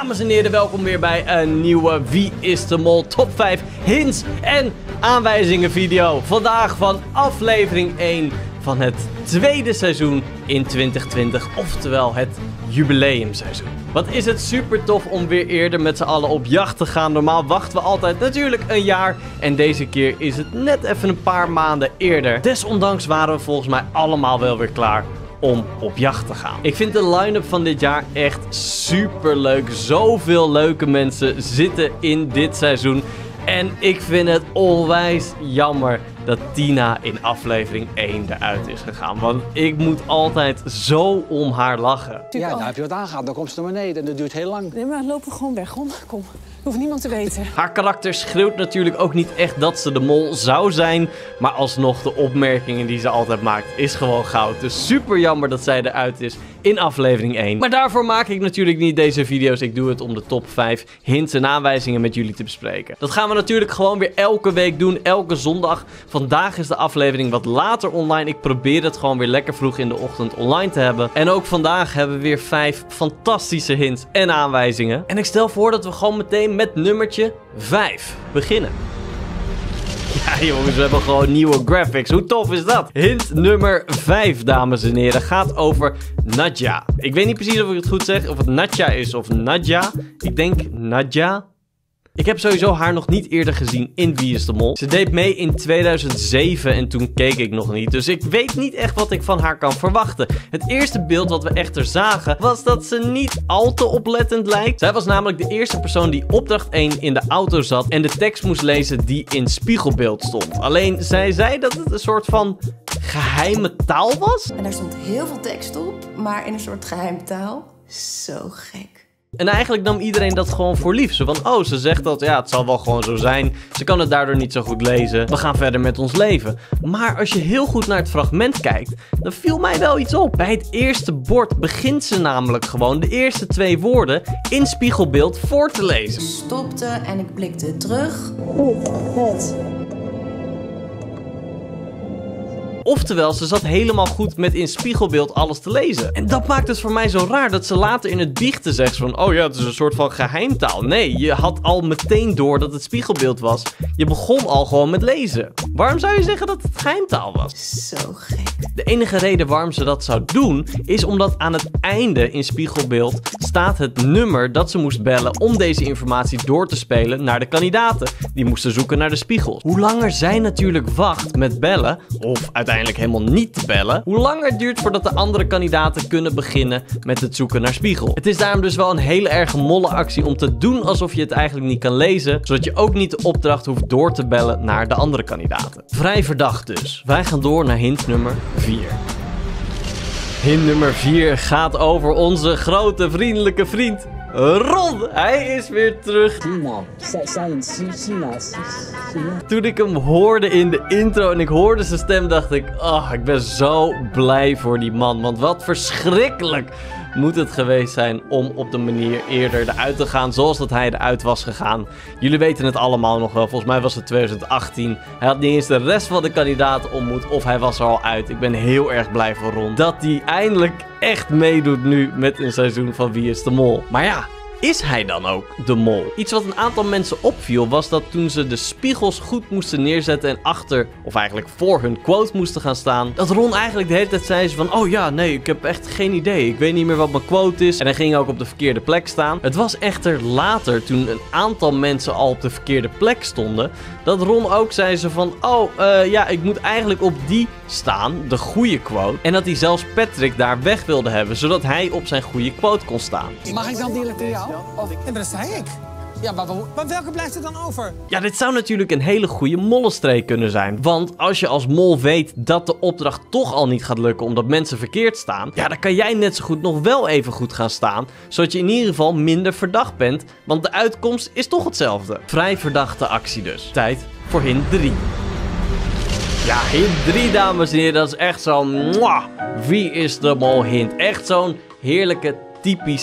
Dames en heren, welkom weer bij een nieuwe Wie is de Mol top 5 hints en aanwijzingen video. Vandaag van aflevering 1 van het tweede seizoen in 2020, oftewel het jubileumseizoen. Wat is het super tof om weer eerder met z'n allen op jacht te gaan. Normaal wachten we altijd natuurlijk een jaar en deze keer is het net even een paar maanden eerder. Desondanks waren we volgens mij allemaal wel weer klaar om op jacht te gaan. Ik vind de line-up van dit jaar echt super leuk. Zoveel leuke mensen zitten in dit seizoen. En ik vind het onwijs jammer dat Tina in aflevering 1 eruit is gegaan. Want ik moet altijd zo om haar lachen. Ja, daar heb je wat aangehad. Dan komt ze naar beneden en dat duurt heel lang. Nee, maar lopen we gewoon weg. Kom. Hoeft niemand te weten. Haar karakter schreeuwt natuurlijk ook niet echt dat ze de mol zou zijn. Maar alsnog, de opmerkingen die ze altijd maakt is gewoon goud. Dus super jammer dat zij eruit is in aflevering 1. Maar daarvoor maak ik natuurlijk niet deze video's. Ik doe het om de top 5 hints en aanwijzingen met jullie te bespreken. Dat gaan we natuurlijk gewoon weer elke week doen. Elke zondag. Vandaag is de aflevering wat later online. Ik probeer het gewoon weer lekker vroeg in de ochtend online te hebben. En ook vandaag hebben we weer 5 fantastische hints en aanwijzingen. En ik stel voor dat we gewoon meteen met nummertje 5 beginnen. Ja jongens, we hebben gewoon nieuwe graphics. Hoe tof is dat? Hint nummer 5, dames en heren, gaat over Nadja. Ik weet niet precies of ik het goed zeg, of het Nadja is of Nadja. Ik denk Nadja. Ik heb sowieso haar nog niet eerder gezien in Wie is de Mol. Ze deed mee in 2007 en toen keek ik nog niet. Dus ik weet niet echt wat ik van haar kan verwachten. Het eerste beeld wat we echter zagen was dat ze niet al te oplettend lijkt. Zij was namelijk de eerste persoon die opdracht 1 in de auto zat en de tekst moest lezen die in spiegelbeeld stond. Alleen zij zei dat het een soort van geheime taal was. En daar stond heel veel tekst op, maar in een soort geheimtaal. Zo gek. En eigenlijk nam iedereen dat gewoon voor lief. Zo van, oh, ze zegt dat, ja, het zal wel gewoon zo zijn. Ze kan het daardoor niet zo goed lezen. We gaan verder met ons leven. Maar als je heel goed naar het fragment kijkt, dan viel mij wel iets op. Bij het eerste bord begint ze namelijk gewoon de eerste 2 woorden in spiegelbeeld voor te lezen. Ik stopte en ik blikte terug. Oftewel, ze zat helemaal goed met in spiegelbeeld alles te lezen. En dat maakt het voor mij zo raar dat ze later in het biechten zegt van, oh ja, het is een soort van geheimtaal. Nee, je had al meteen door dat het spiegelbeeld was. Je begon al gewoon met lezen. Waarom zou je zeggen dat het geheimtaal was? Zo gek. De enige reden waarom ze dat zou doen, is omdat aan het einde in spiegelbeeld staat het nummer dat ze moest bellen om deze informatie door te spelen naar de kandidaten. Die moesten zoeken naar de spiegels. Hoe langer zij natuurlijk wacht met bellen, of uiteindelijk helemaal niet te bellen, hoe langer het duurt voordat de andere kandidaten kunnen beginnen met het zoeken naar spiegel. Het is daarom dus wel een hele erg molle actie om te doen alsof je het eigenlijk niet kan lezen, zodat je ook niet de opdracht hoeft door te bellen naar de andere kandidaten. Vrij verdacht dus. Wij gaan door naar hint nummer 4. Hint nummer 4 gaat over onze grote vriendelijke vriend Ron. Hij is weer terug. Toen ik hem hoorde in de intro en ik hoorde zijn stem, dacht ik, oh, ik ben zo blij voor die man. Want wat verschrikkelijk moet het geweest zijn om op de manier eerder eruit te gaan zoals dat hij eruit was gegaan. Jullie weten het allemaal nog wel. Volgens mij was het 2018. Hij had niet eens de rest van de kandidaten ontmoet of hij was er al uit. Ik ben heel erg blij voor Ron dat hij eindelijk echt meedoet nu met een seizoen van Wie is de Mol. Maar ja, is hij dan ook de mol? Iets wat een aantal mensen opviel was dat toen ze de spiegels goed moesten neerzetten en achter, of eigenlijk voor hun quote moesten gaan staan, dat Ron eigenlijk de hele tijd zei van, oh ja, nee, ik heb echt geen idee. Ik weet niet meer wat mijn quote is. En hij ging ook op de verkeerde plek staan. Het was echter later, toen een aantal mensen al op de verkeerde plek stonden, dat Ron ook zei ze van, ja, ik moet eigenlijk op die staan, de goede quote. En dat hij zelfs Patrick daar weg wilde hebben, zodat hij op zijn goede quote kon staan. Mag ik dan direct aan jou? Ja, dat zei ik. Ja, maar welke blijft er dan over? Ja, dit zou natuurlijk een hele goede mollenstreek kunnen zijn. Want als je als mol weet dat de opdracht toch al niet gaat lukken omdat mensen verkeerd staan, ja, dan kan jij net zo goed nog wel even goed gaan staan, zodat je in ieder geval minder verdacht bent, want de uitkomst is toch hetzelfde. Vrij verdachte actie dus. Tijd voor hint 3. Ja, hint 3, dames en heren, dat is echt zo'n Wie is de Mol hint. Echt zo'n heerlijke, typische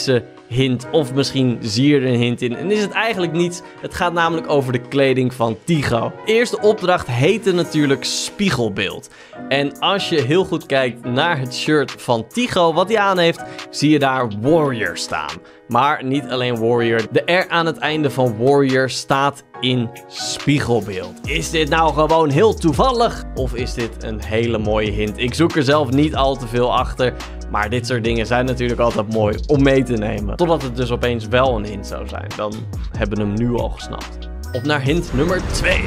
hint. Of misschien zie je er een hint in. En is het eigenlijk niets. Het gaat namelijk over de kleding van Tigo. De eerste opdracht heette natuurlijk Spiegelbeeld. En als je heel goed kijkt naar het shirt van Tigo, wat hij aan heeft, zie je daar Warrior staan. Maar niet alleen Warrior. De R aan het einde van Warrior staat in Spiegelbeeld. Is dit nou gewoon heel toevallig? Of is dit een hele mooie hint? Ik zoek er zelf niet al te veel achter. Maar dit soort dingen zijn natuurlijk altijd mooi om mee te nemen. Totdat het dus opeens wel een hint zou zijn. Dan hebben we hem nu al gesnapt. Op naar hint nummer 2.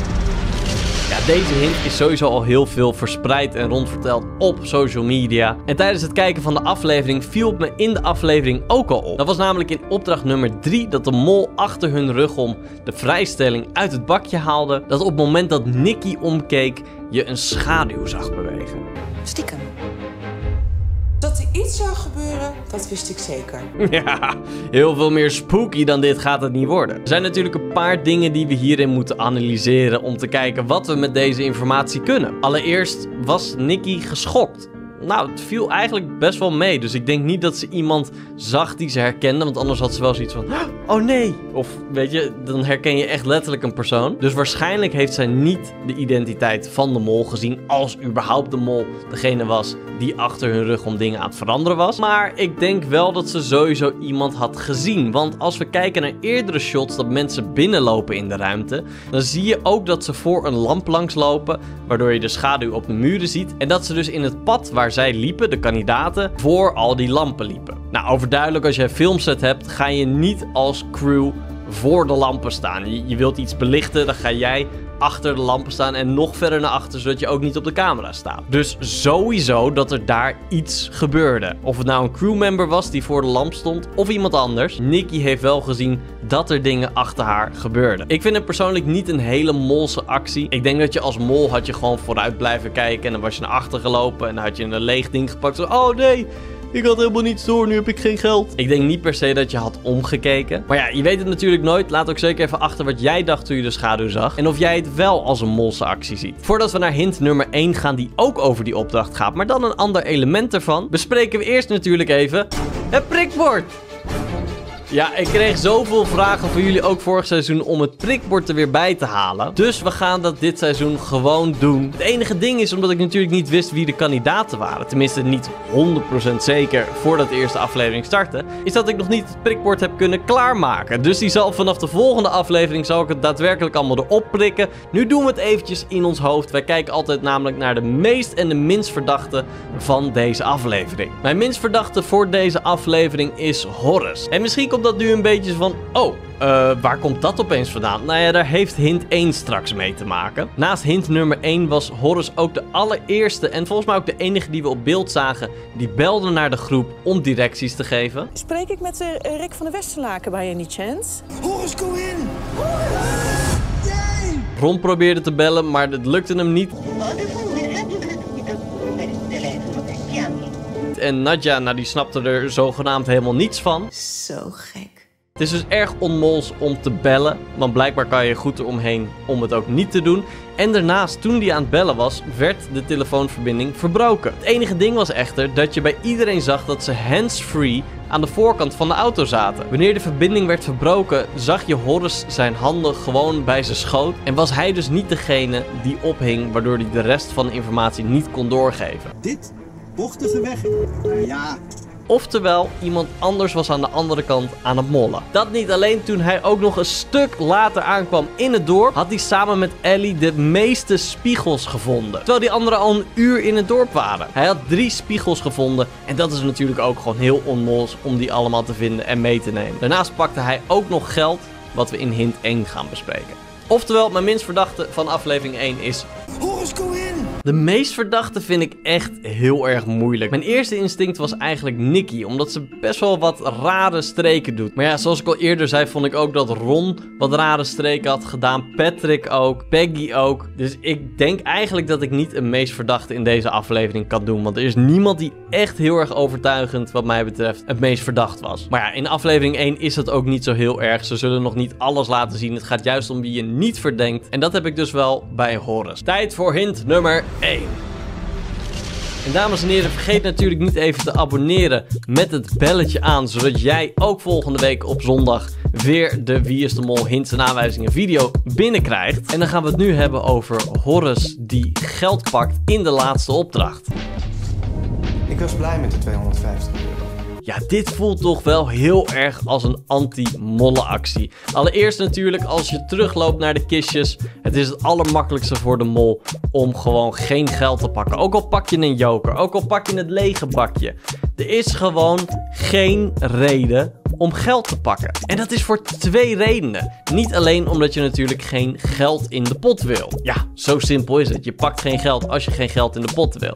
Ja, deze hint is sowieso al heel veel verspreid en rondverteld op social media. En tijdens het kijken van de aflevering viel het me in de aflevering ook al op. Dat was namelijk in opdracht nummer 3 dat de mol achter hun rug om de vrijstelling uit het bakje haalde. Dat op het moment dat Nicky omkeek je een schaduw zag bewegen. Stiekem. Dat er iets zou gebeuren, dat wist ik zeker. Ja, heel veel meer spooky dan dit gaat het niet worden. Er zijn natuurlijk een paar dingen die we hierin moeten analyseren om te kijken wat we met deze informatie kunnen. Allereerst was Nicky geschokt. Nou, het viel eigenlijk best wel mee. Dus ik denk niet dat ze iemand zag die ze herkende. Want anders had ze wel zoiets van, oh nee. Of weet je, dan herken je echt letterlijk een persoon. Dus waarschijnlijk heeft zij niet de identiteit van de mol gezien. Als überhaupt de mol degene was die achter hun rug om dingen aan het veranderen was. Maar ik denk wel dat ze sowieso iemand had gezien. Want als we kijken naar eerdere shots dat mensen binnenlopen in de ruimte, dan zie je ook dat ze voor een lamp langs lopen. Waardoor je de schaduw op de muren ziet. En dat ze dus in het pad waar zij liepen, de kandidaten, voor al die lampen liepen. Nou, overduidelijk, als je een filmset hebt, ga je niet als crew voor de lampen staan. Je wilt iets belichten, dan ga jij achter de lampen staan en nog verder naar achter, zodat je ook niet op de camera staat. Dus sowieso dat er daar iets gebeurde. Of het nou een crewmember was die voor de lamp stond, of iemand anders. Nicky heeft wel gezien dat er dingen achter haar gebeurden. Ik vind het persoonlijk niet een hele molse actie. Ik denk dat je als mol had je gewoon vooruit blijven kijken en dan was je naar achter gelopen en dan had je een leeg ding gepakt. Zo, oh nee, ik had helemaal niets door, nu heb ik geen geld. Ik denk niet per se dat je had omgekeken. Maar ja, je weet het natuurlijk nooit. Laat ook zeker even achter wat jij dacht toen je de schaduw zag. En of jij het wel als een molse actie ziet. Voordat we naar hint nummer 1 gaan, die ook over die opdracht gaat, maar dan een ander element ervan, bespreken we eerst natuurlijk even het prikbord. Ja, ik kreeg zoveel vragen van jullie ook vorig seizoen om het prikbord er weer bij te halen. Dus we gaan dat dit seizoen gewoon doen. Het enige ding is, omdat ik natuurlijk niet wist wie de kandidaten waren, tenminste niet 100% zeker voordat de eerste aflevering startte, is dat ik nog niet het prikbord heb kunnen klaarmaken. Dus die zal vanaf de volgende aflevering zal ik het daadwerkelijk allemaal erop prikken. Nu doen we het eventjes in ons hoofd. Wij kijken altijd namelijk naar de meest en de minst verdachte van deze aflevering. Mijn minst verdachte voor deze aflevering is Horus. En misschien komt dat nu een beetje van, waar komt dat opeens vandaan? Nou ja, daar heeft hint 1 straks mee te maken. Naast hint nummer 1 was Horus ook de allereerste en volgens mij ook de enige die we op beeld zagen die belde naar de groep om directies te geven. Spreek ik met Rick van der Westerlaken bij any chance? Horus, go in! Ron probeerde te bellen, maar het lukte hem niet. En Nadja, nou die snapte er zogenaamd helemaal niets van. Zo gek. Het is dus erg onmols om te bellen, want blijkbaar kan je goed eromheen om het ook niet te doen. En daarnaast, toen die aan het bellen was, werd de telefoonverbinding verbroken. Het enige ding was echter dat je bij iedereen zag dat ze hands-free aan de voorkant van de auto zaten. Wanneer de verbinding werd verbroken, zag je Horus zijn handen gewoon bij zijn schoot. En was hij dus niet degene die ophing, waardoor hij de rest van de informatie niet kon doorgeven. Dit bochtige weg. Ja. Oftewel, iemand anders was aan de andere kant aan het mollen. Dat niet alleen, toen hij ook nog een stuk later aankwam in het dorp, had hij samen met Ellie de meeste spiegels gevonden. Terwijl die anderen al een uur in het dorp waren. Hij had 3 spiegels gevonden en dat is natuurlijk ook gewoon heel onmols om die allemaal te vinden en mee te nemen. Daarnaast pakte hij ook nog geld, wat we in hint 1 gaan bespreken. Oftewel, mijn minst verdachte van aflevering 1 is Horus, go in! de meest verdachte vind ik echt heel erg moeilijk. Mijn eerste instinct was eigenlijk Nicky, omdat ze best wel wat rare streken doet. Maar ja, zoals ik al eerder zei, vond ik ook dat Ron wat rare streken had gedaan. Patrick ook, Peggy ook. Dus ik denk eigenlijk dat ik niet een meest verdachte in deze aflevering kan doen. Want er is niemand die echt heel erg overtuigend, wat mij betreft, het meest verdacht was. Maar ja, in aflevering 1 is het ook niet zo heel erg. Ze zullen nog niet alles laten zien. Het gaat juist om wie je niet verdenkt. En dat heb ik dus wel bij Horus. Tijd voor hint nummer 1. En dames en heren, vergeet natuurlijk niet even te abonneren met het belletje aan, zodat jij ook volgende week op zondag weer de Wie is de Mol hints en aanwijzingen video binnenkrijgt. En dan gaan we het nu hebben over Horace die geld pakt in de laatste opdracht. Ik was blij met de 250 euro. Ja, dit voelt toch wel heel erg als een anti-mollenactie. Allereerst natuurlijk als je terugloopt naar de kistjes. Het is het allermakkelijkste voor de mol om gewoon geen geld te pakken. Ook al pak je een joker, ook al pak je het lege bakje. Er is gewoon geen reden om geld te pakken. En dat is voor 2 redenen. Niet alleen omdat je natuurlijk geen geld in de pot wil. Ja, zo simpel is het. Je pakt geen geld als je geen geld in de pot wil.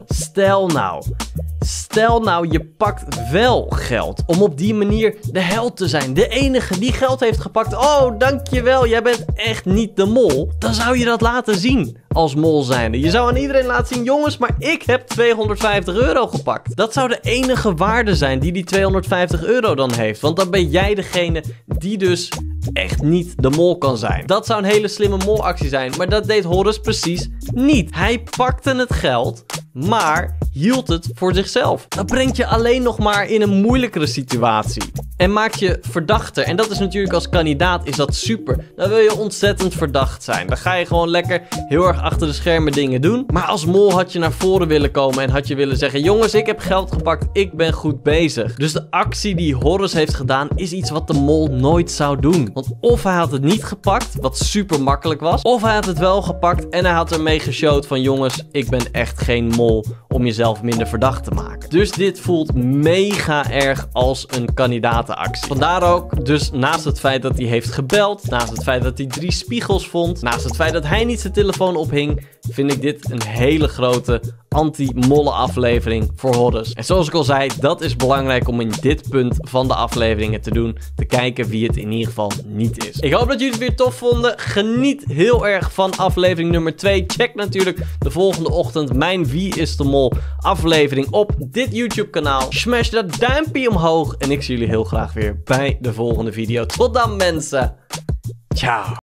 Stel nou, je pakt wel geld om op die manier de held te zijn. De enige die geld heeft gepakt. Oh, dankjewel, jij bent echt niet de mol. Dan zou je dat laten zien als mol zijnde. Je zou aan iedereen laten zien, jongens, maar ik heb 250 euro gepakt. Dat zou de enige waarde zijn die 250 euro dan heeft. Want dan ben jij degene die dus echt niet de mol kan zijn. Dat zou een hele slimme molactie zijn, maar dat deed Horace precies niet. Hij pakte het geld, maar hield het voor zichzelf. Dat brengt je alleen nog maar in een moeilijkere situatie. En maakt je verdachter. En dat is natuurlijk als kandidaat is dat super. Dan wil je ontzettend verdacht zijn. Dan ga je gewoon lekker heel erg achter de schermen dingen doen. Maar als mol had je naar voren willen komen en had je willen zeggen, jongens, ik heb geld gepakt, ik ben goed bezig. Dus de actie die Horace heeft gedaan is iets wat de mol nooit zou doen. Want of hij had het niet gepakt, wat super makkelijk was, of hij had het wel gepakt en hij had ermee geshowd van, jongens, ik ben echt geen mol, om jezelf minder verdacht te maken. Dus dit voelt mega erg als een kandidatenactie. Vandaar ook, dus naast het feit dat hij heeft gebeld, naast het feit dat hij 3 spiegels vond, naast het feit dat hij niet zijn telefoon ophing, vind ik dit een hele grote anti-molle aflevering voor Horace. En zoals ik al zei, dat is belangrijk om in dit punt van de afleveringen te doen. Te kijken wie het in ieder geval niet is. Ik hoop dat jullie het weer tof vonden. Geniet heel erg van aflevering nummer 2. Check natuurlijk de volgende ochtend mijn Wie is de Mol aflevering op dit YouTube kanaal. Smash dat duimpje omhoog. En ik zie jullie heel graag weer bij de volgende video. Tot dan mensen. Ciao.